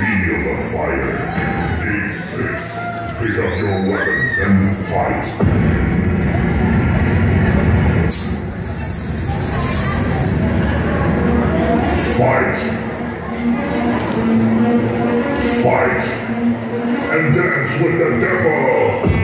Feel the fire. Gate 6. Pick up your weapons and fight. Fight. Fight. And dance with the devil.